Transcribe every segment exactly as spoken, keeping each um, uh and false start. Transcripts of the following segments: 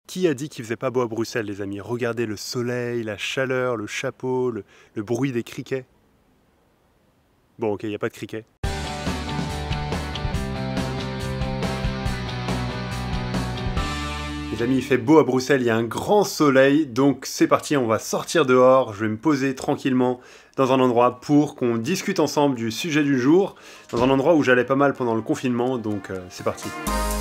Qui a dit qu'il faisait pas beau à Bruxelles, les amis? Regardez le soleil, la chaleur, le chapeau, le, le bruit des criquets. Bon, ok, il n'y a pas de criquets. Les amis, il fait beau à Bruxelles, il y a un grand soleil, donc c'est parti, on va sortir dehors, je vais me poser tranquillement dans un endroit pour qu'on discute ensemble du sujet du jour, dans un endroit où j'allais pas mal pendant le confinement, donc euh, c'est parti.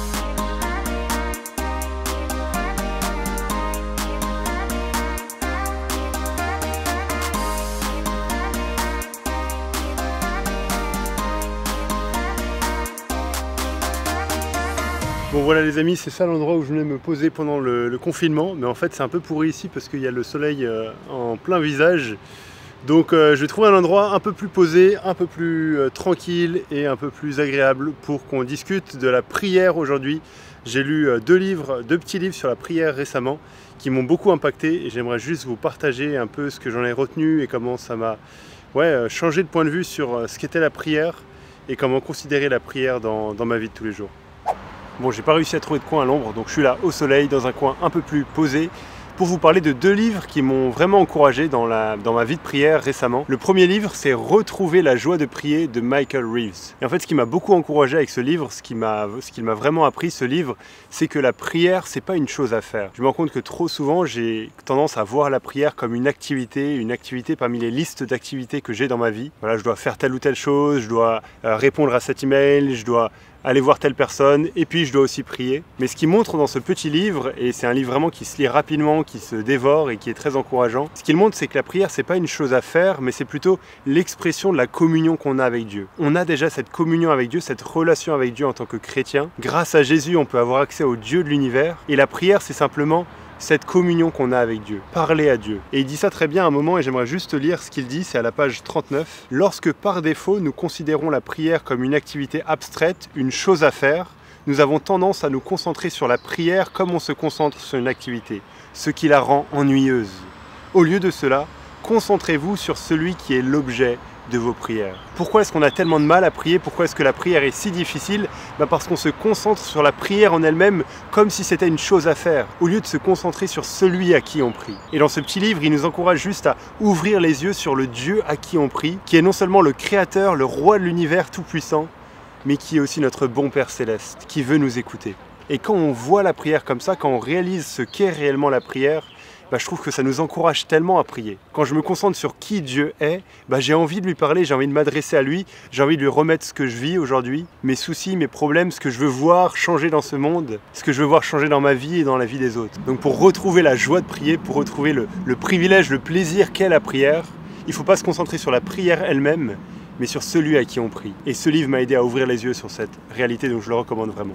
Bon voilà les amis, c'est ça l'endroit où je venais me poser pendant le, le confinement, mais en fait c'est un peu pourri ici parce qu'il y a le soleil euh, en plein visage. Donc euh, je vais trouver un endroit un peu plus posé, un peu plus euh, tranquille et un peu plus agréable pour qu'on discute de la prière aujourd'hui. J'ai lu euh, deux livres, deux petits livres sur la prière récemment qui m'ont beaucoup impacté et j'aimerais juste vous partager un peu ce que j'en ai retenu et comment ça m'a ouais, euh, changé de point de vue sur euh, ce qu'était la prière et comment considérer la prière dans, dans ma vie de tous les jours. Bon, j'ai pas réussi à trouver de coin à l'ombre, donc je suis là au soleil, dans un coin un peu plus posé, pour vous parler de deux livres qui m'ont vraiment encouragé dans, la, dans ma vie de prière récemment. Le premier livre, c'est Retrouver la joie de prier de Michael Reeves. Et en fait, ce qui m'a beaucoup encouragé avec ce livre, ce qui m'a ce qu'il m'a vraiment appris, ce livre, c'est que la prière, c'est pas une chose à faire. Je me rends compte que trop souvent, j'ai tendance à voir la prière comme une activité, une activité parmi les listes d'activités que j'ai dans ma vie. Voilà, je dois faire telle ou telle chose, je dois euh, répondre à cet email, je dois aller voir telle personne, et puis je dois aussi prier. Mais ce qu'il montre dans ce petit livre, et c'est un livre vraiment qui se lit rapidement, qui se dévore et qui est très encourageant, ce qu'il montre, c'est que la prière, c'est pas une chose à faire, mais c'est plutôt l'expression de la communion qu'on a avec Dieu. On a déjà cette communion avec Dieu, cette relation avec Dieu en tant que chrétien. Grâce à Jésus, on peut avoir accès au Dieu de l'univers, et la prière, c'est simplement cette communion qu'on a avec Dieu, parler à Dieu. Et il dit ça très bien à un moment et j'aimerais juste lire ce qu'il dit, c'est à la page trente-neuf. Lorsque par défaut nous considérons la prière comme une activité abstraite, une chose à faire, nous avons tendance à nous concentrer sur la prière comme on se concentre sur une activité, ce qui la rend ennuyeuse. Au lieu de cela, concentrez-vous sur celui qui est l'objet de vos prières. Pourquoi est-ce qu'on a tellement de mal à prier? Pourquoi est-ce que la prière est si difficile? Ben parce qu'on se concentre sur la prière en elle-même comme si c'était une chose à faire, au lieu de se concentrer sur celui à qui on prie. Et dans ce petit livre, il nous encourage juste à ouvrir les yeux sur le Dieu à qui on prie, qui est non seulement le Créateur, le Roi de l'univers tout-puissant, mais qui est aussi notre bon Père Céleste, qui veut nous écouter. Et quand on voit la prière comme ça, quand on réalise ce qu'est réellement la prière, bah, je trouve que ça nous encourage tellement à prier. Quand je me concentre sur qui Dieu est, bah, j'ai envie de lui parler, j'ai envie de m'adresser à lui, j'ai envie de lui remettre ce que je vis aujourd'hui, mes soucis, mes problèmes, ce que je veux voir changer dans ce monde, ce que je veux voir changer dans ma vie et dans la vie des autres. Donc pour retrouver la joie de prier, pour retrouver le, le privilège, le plaisir qu'est la prière, il ne faut pas se concentrer sur la prière elle-même, mais sur celui à qui on prie. Et ce livre m'a aidé à ouvrir les yeux sur cette réalité, donc je le recommande vraiment.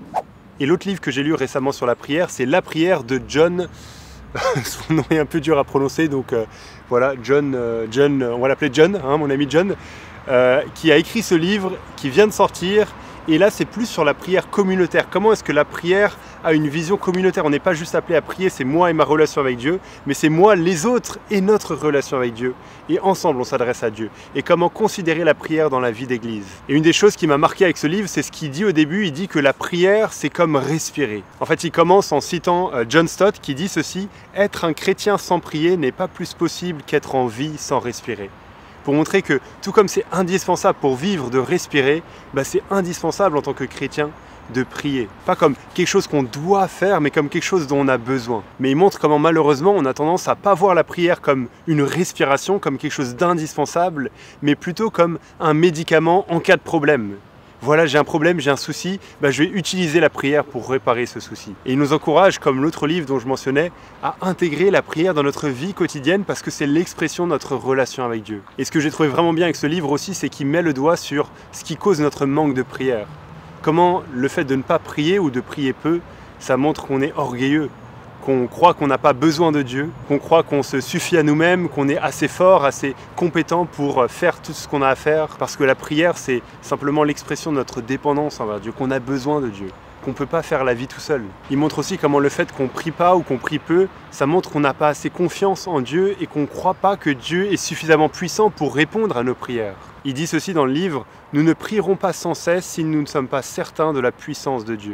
Et l'autre livre que j'ai lu récemment sur la prière, c'est La prière de John... Son nom est un peu dur à prononcer, donc euh, voilà, John, euh, John, on va l'appeler John, hein, mon ami John, euh, qui a écrit ce livre, qui vient de sortir, et là c'est plus sur la prière communautaire. Comment est-ce que la prière a une vision communautaire? On n'est pas juste appelé à prier, c'est moi et ma relation avec Dieu, mais c'est moi, les autres et notre relation avec Dieu. Et ensemble on s'adresse à Dieu. Et comment considérer la prière dans la vie d'église. Et une des choses qui m'a marqué avec ce livre, c'est ce qu'il dit au début, il dit que la prière c'est comme respirer. En fait il commence en citant John Stott qui dit ceci: être un chrétien sans prier n'est pas plus possible qu'être en vie sans respirer. Pour montrer que tout comme c'est indispensable pour vivre de respirer, bah c'est indispensable en tant que chrétien de prier. Pas comme quelque chose qu'on doit faire, mais comme quelque chose dont on a besoin. Mais il montre comment malheureusement on a tendance à pas voir la prière comme une respiration, comme quelque chose d'indispensable, mais plutôt comme un médicament en cas de problème. Voilà, j'ai un problème, j'ai un souci, bah, je vais utiliser la prière pour réparer ce souci. Et il nous encourage, comme l'autre livre dont je mentionnais, à intégrer la prière dans notre vie quotidienne parce que c'est l'expression de notre relation avec Dieu. Et ce que j'ai trouvé vraiment bien avec ce livre aussi, c'est qu'il met le doigt sur ce qui cause notre manque de prière. Comment le fait de ne pas prier ou de prier peu, ça montre qu'on est orgueilleux, qu'on croit qu'on n'a pas besoin de Dieu, qu'on croit qu'on se suffit à nous-mêmes, qu'on est assez fort, assez compétent pour faire tout ce qu'on a à faire. Parce que la prière, c'est simplement l'expression de notre dépendance envers Dieu, qu'on a besoin de Dieu, qu'on ne peut pas faire la vie tout seul. Il montre aussi comment le fait qu'on prie pas ou qu'on prie peu, ça montre qu'on n'a pas assez confiance en Dieu et qu'on ne croit pas que Dieu est suffisamment puissant pour répondre à nos prières. Il dit ceci dans le livre: « Nous ne prierons pas sans cesse si nous ne sommes pas certains de la puissance de Dieu.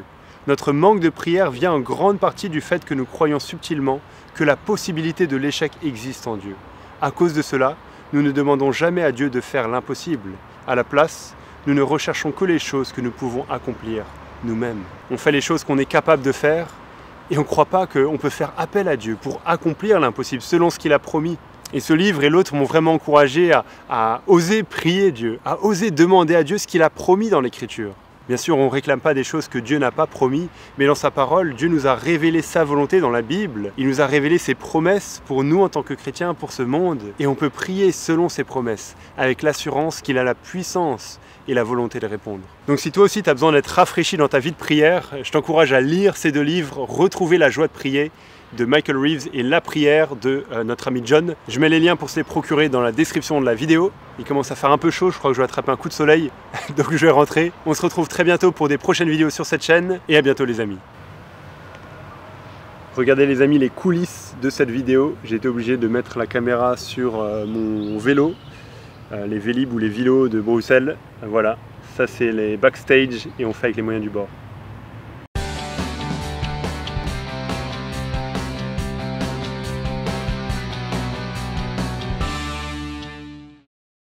Notre manque de prière vient en grande partie du fait que nous croyons subtilement que la possibilité de l'échec existe en Dieu. À cause de cela, nous ne demandons jamais à Dieu de faire l'impossible. À la place, nous ne recherchons que les choses que nous pouvons accomplir nous-mêmes. On fait les choses qu'on est capable de faire et on ne croit pas qu'on peut faire appel à Dieu pour accomplir l'impossible selon ce qu'il a promis. Et ce livre et l'autre m'ont vraiment encouragé à, à oser prier Dieu, à oser demander à Dieu ce qu'il a promis dans l'Écriture. Bien sûr, on ne réclame pas des choses que Dieu n'a pas promis, mais dans sa parole, Dieu nous a révélé sa volonté dans la Bible. Il nous a révélé ses promesses pour nous en tant que chrétiens, pour ce monde. Et on peut prier selon ses promesses, avec l'assurance qu'il a la puissance et la volonté de répondre. Donc si toi aussi tu as besoin d'être rafraîchi dans ta vie de prière, je t'encourage à lire ces deux livres, Retrouver la joie de prier, de Michael Reeves et La prière de euh, notre ami John. Je mets les liens pour se les procurer dans la description de la vidéo. Il commence à faire un peu chaud, je crois que je vais attraper un coup de soleil, donc je vais rentrer. On se retrouve très bientôt pour des prochaines vidéos sur cette chaîne, et à bientôt les amis. Regardez les amis les coulisses de cette vidéo. J'ai été obligé de mettre la caméra sur euh, mon vélo, euh, les Vélib ou les Vélos de Bruxelles. Euh, voilà, ça c'est les backstage et on fait avec les moyens du bord.